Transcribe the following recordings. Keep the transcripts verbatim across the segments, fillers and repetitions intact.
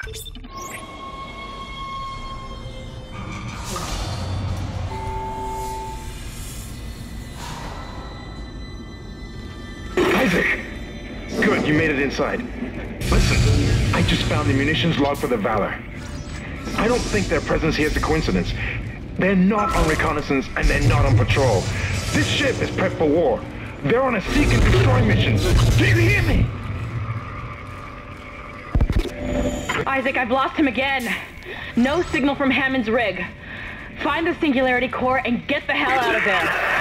Isaac! Good, you made it inside. Listen, I just found the munitions log for the Valor. I don't think their presence here is a coincidence. They're not on reconnaissance and they're not on patrol. This ship is prepped for war. They're on a seek and destroy mission. Do you hear me? Isaac, I've lost him again. No signal from Hammond's rig. Find the Singularity Core and get the hell out of there.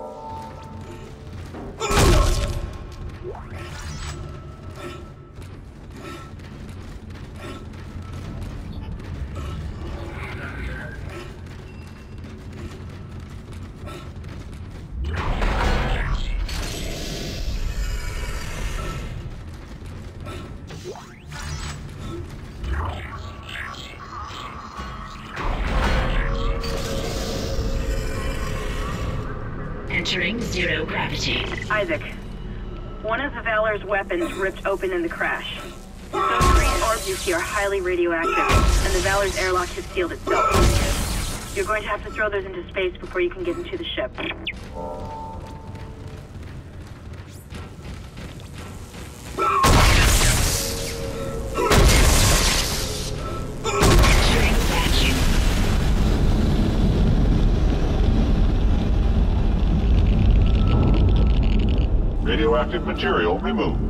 Entering zero gravity. Isaac, one of the Valor's weapons ripped open in the crash. Those green orbs you see are highly radioactive, and the Valor's airlock has sealed itself. You're going to have to throw those into space before you can get into the ship. Radioactive material removed.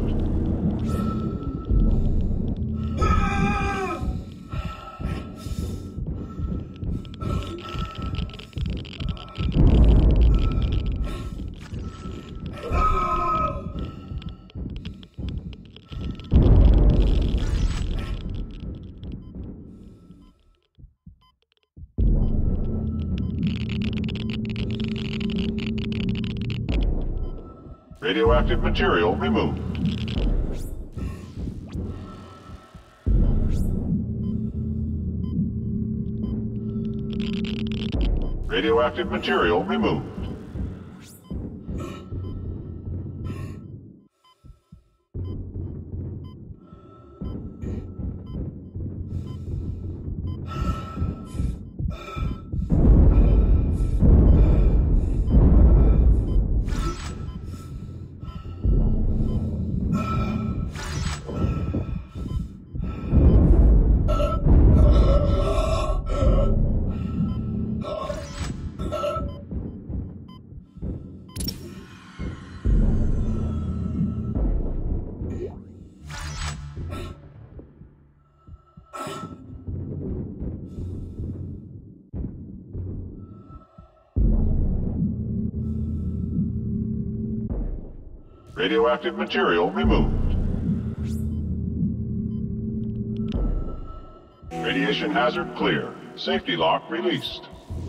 Radioactive material removed. Radioactive material removed. Radioactive material removed. Radiation hazard clear. Safety lock released.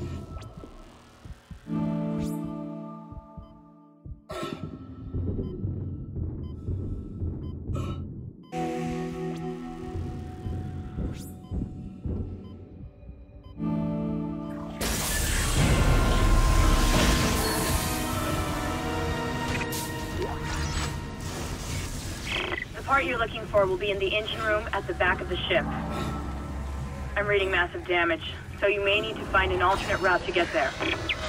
The part you're looking for will be in the engine room at the back of the ship. I'm reading massive damage, so you may need to find an alternate route to get there.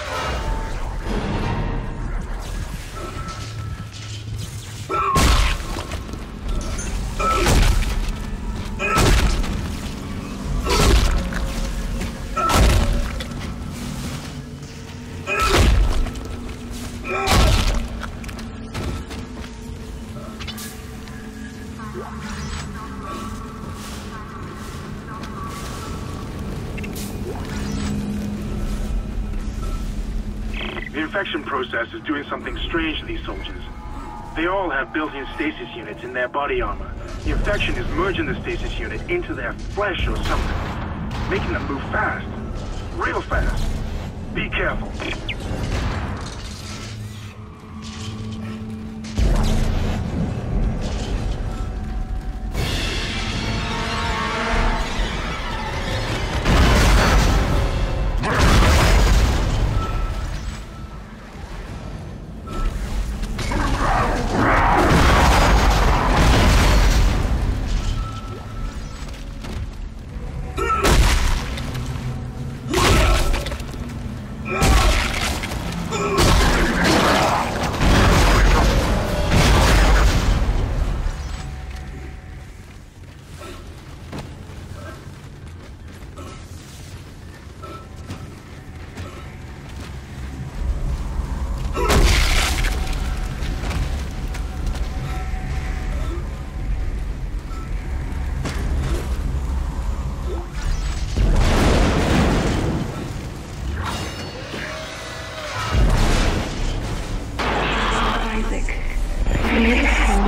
The infection process is doing something strange to these soldiers. They all have built-in stasis units in their body armor. The infection is merging the stasis unit into their flesh or something, making them move fast. Real fast. Be careful.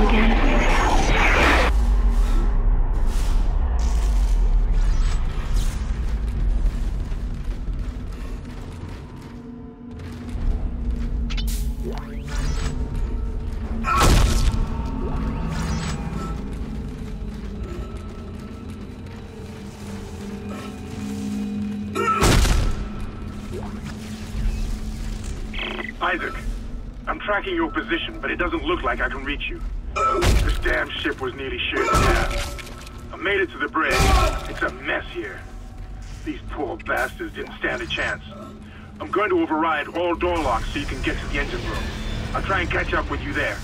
signal again? Isaac, I'm tracking your position, but it doesn't look like I can reach you. This damn ship was nearly shared in half. I made it to the bridge. It's a mess here. These poor bastards didn't stand a chance. I'm going to override all door locks so you can get to the engine room. I'll try and catch up with you there.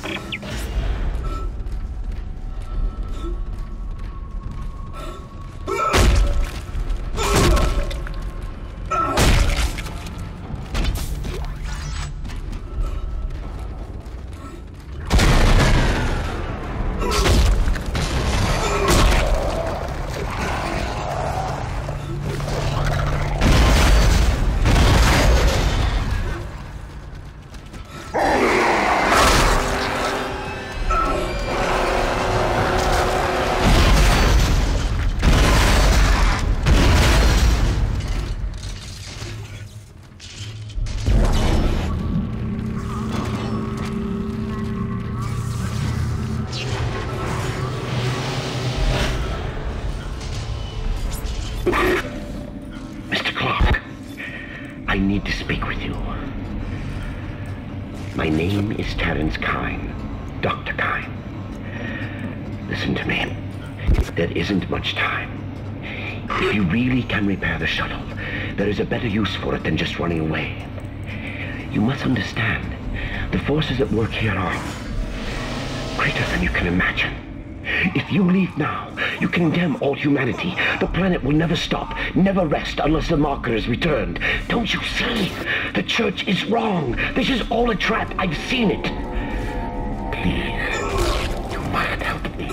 Mister Clark, I need to speak with you. My name is Terrence Kine, Doctor Kine. Listen to me. There isn't much time. If you really can repair the shuttle, there is a better use for it than just running away. You must understand, the forces at work here are greater than you can imagine. If you leave now, you condemn all humanity. The planet will never stop, never rest unless the marker is returned. Don't you see? The Church is wrong. This is all a trap. I've seen it. Please, you must help me.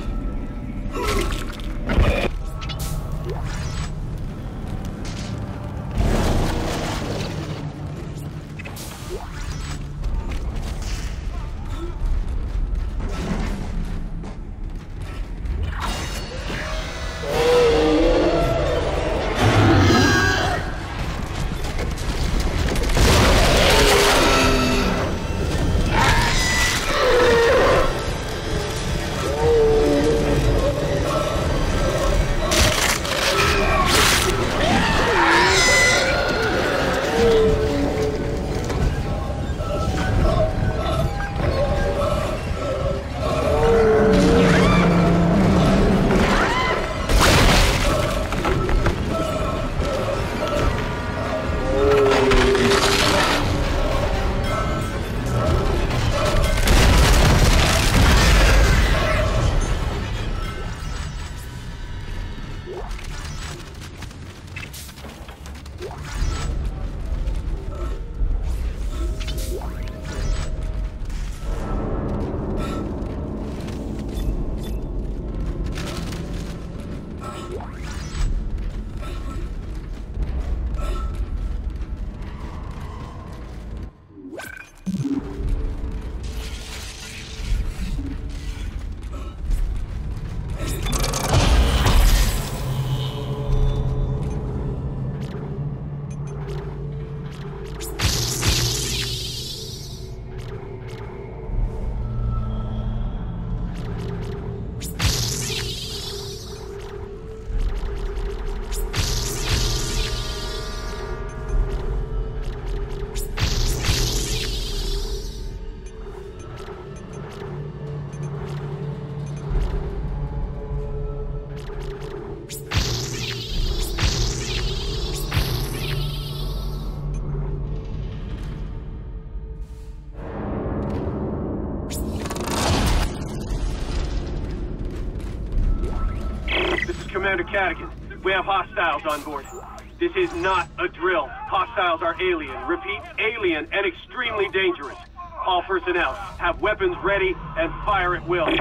Commander Cadigan, we have hostiles on board. This is not a drill. Hostiles are alien. Repeat, alien and extremely dangerous. All personnel, have weapons ready and fire at will.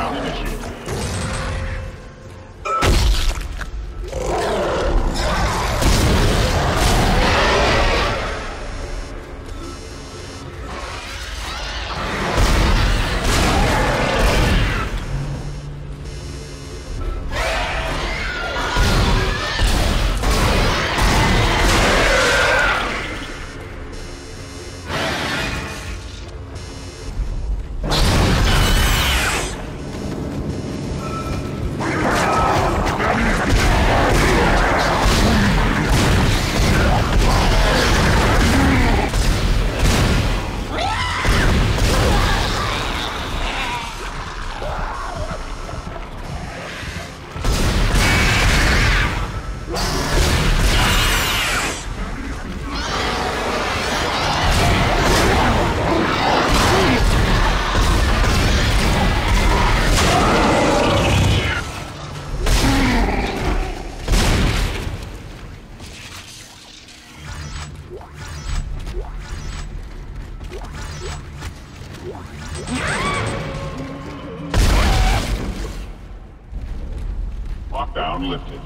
Lockdown initiated. Lockdown lifted.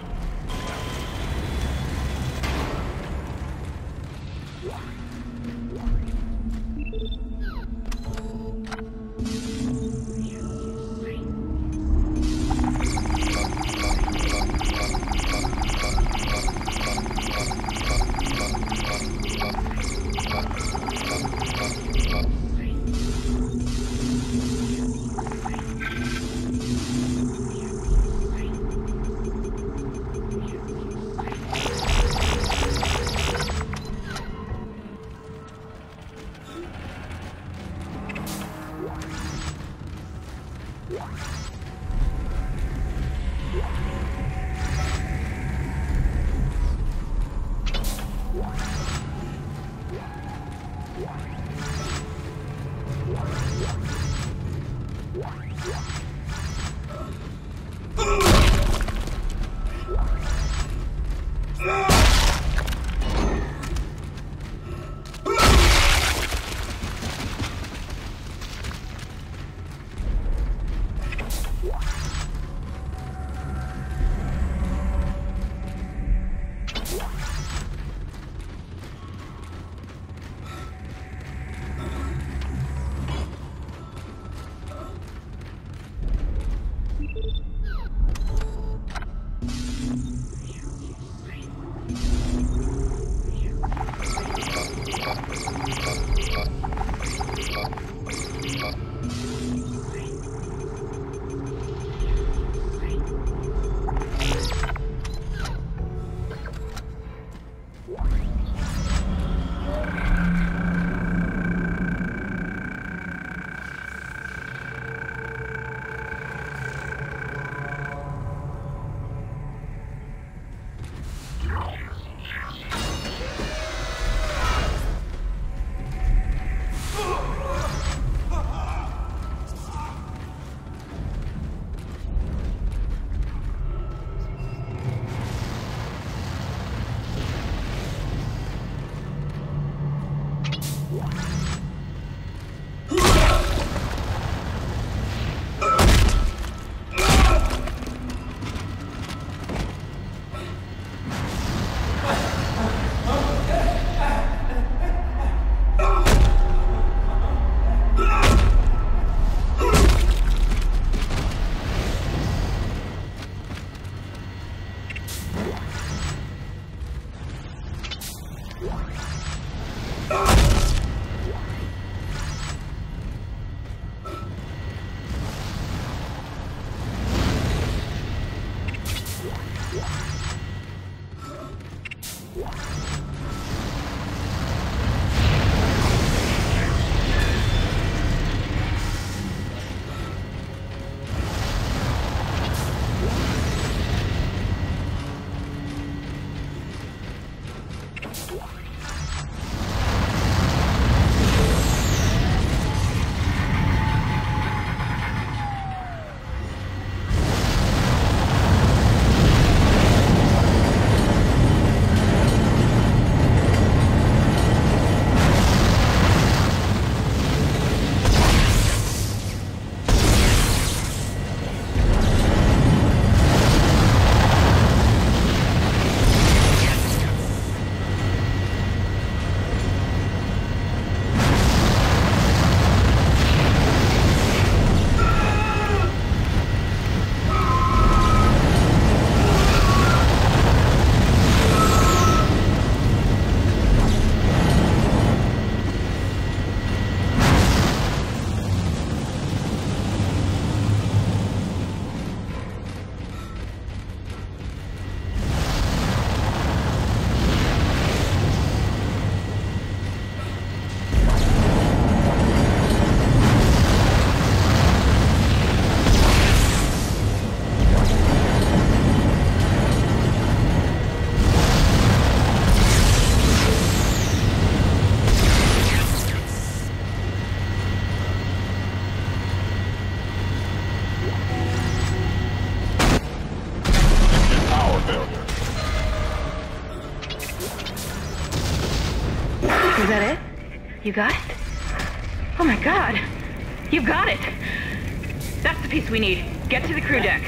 You got it? Oh my god. You got it! That's the piece we need. Get to the crew deck.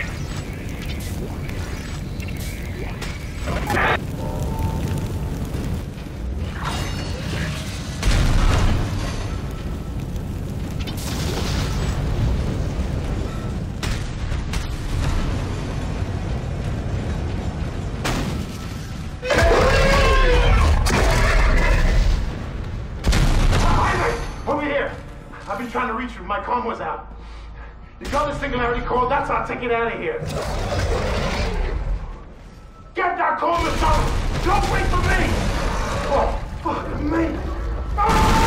Trying to reach you, my comm was out. You got the Singularity Core, that's our ticket out of here. Get that core, Mister Don't wait for me! Oh, fuck me! Ah!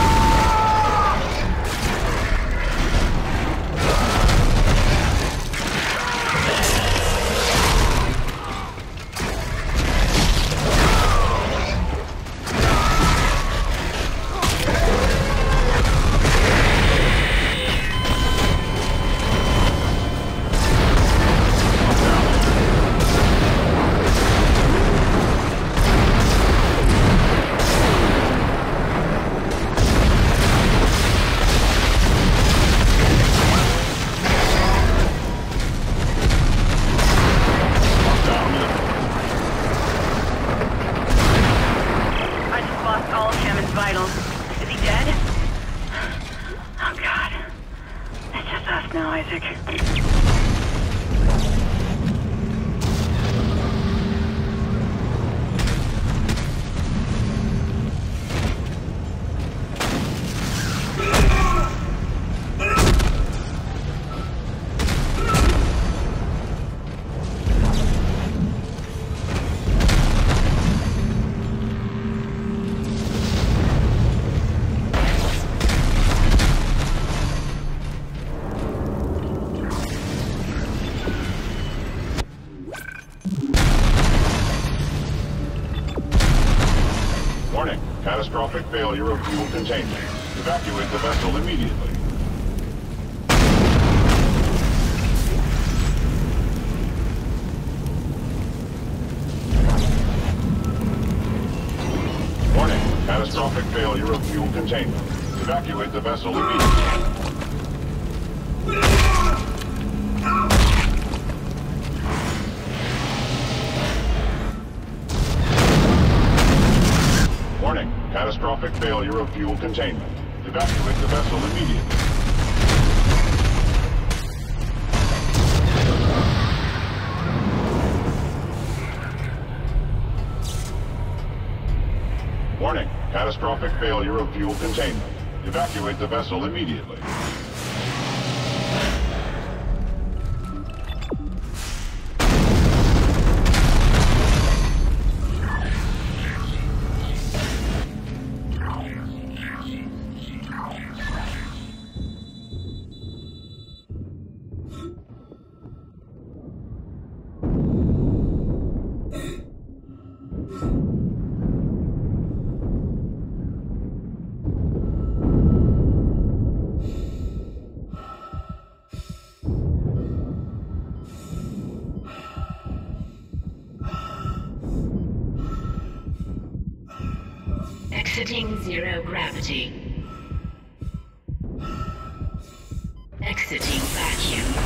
Catastrophic failure of fuel containment. Evacuate the vessel immediately. Warning, catastrophic failure of fuel containment. Evacuate the vessel immediately. Warning, catastrophic failure of fuel containment. Evacuate the vessel immediately. Warning, catastrophic failure of fuel containment. Evacuate the vessel immediately. Exiting zero gravity. Exiting vacuum.